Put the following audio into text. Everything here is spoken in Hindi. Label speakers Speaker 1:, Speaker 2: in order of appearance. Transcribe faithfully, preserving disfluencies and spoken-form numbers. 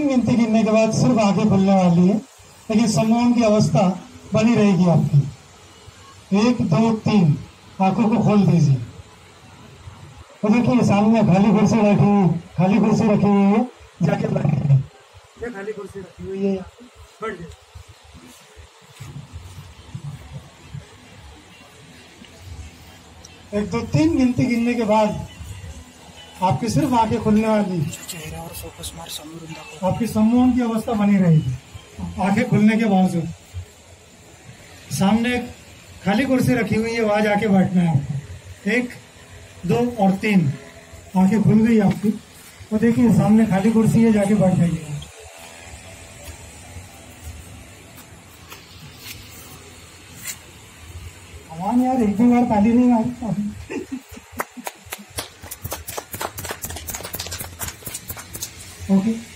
Speaker 1: तीन गिनती गिनने के बाद सिर्फ आंखें खुलने वाली है, लेकिन सम्मोहन की अवस्था बनी रहेगी आपकी। एक दो तीन, आंखों को खोल दीजिए। तो देखिए सामने खाली कुर्सी रखी हुई खाली कुर्सी रखी हुई है, जाके बैठिए। ये खाली कुर्सी रखी हुई है, बैठ जाइए। एक दो तीन गिनती गिनने के बाद आपकी सिर्फ आंखें खुलने वाली,
Speaker 2: चेहरा और फोकस मार समृद्ध
Speaker 1: आपकी सम्मोहन की अवस्था बनी रहेगी आंखें खुलने के बावजूद। सामने खाली कुर्सी रखी हुई है, वहां जाके बैठना है आपको। एक दो और तीन, आंखें खुल गई आपकी। तो देखिए सामने खाली कुर्सी है, जाके बैठ जाइए। हमारे यार एक भी बार ताली नहीं मारी। ओके।